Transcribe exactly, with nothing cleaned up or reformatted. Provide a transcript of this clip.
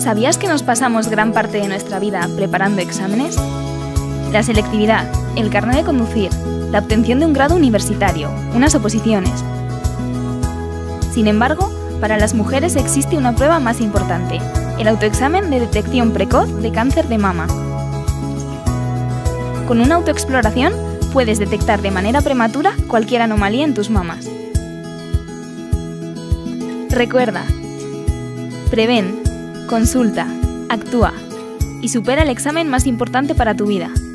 ¿Sabías que nos pasamos gran parte de nuestra vida preparando exámenes? La selectividad, el carnet de conducir, la obtención de un grado universitario, unas oposiciones. Sin embargo, para las mujeres existe una prueba más importante, el autoexamen de detección precoz de cáncer de mama. Con una autoexploración puedes detectar de manera prematura cualquier anomalía en tus mamas. Recuerda, prevén, consulta, actúa y supera el examen más importante para tu vida.